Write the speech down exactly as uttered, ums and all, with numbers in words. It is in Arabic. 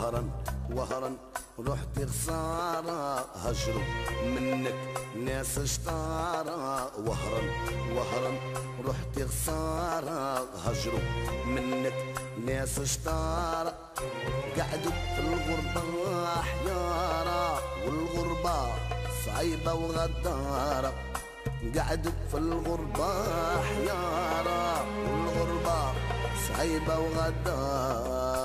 وهرا وهرا رحت خسارة هجروا منك ناس اشطارة. وهرا وهرا رحت خسارة هجروا منك ناس اشطارة. قعدوا في الغربة حيارة والغربة صعيبة وغدارة. قعدوا في الغربة حيارة والغربة صعيبة وغدارة.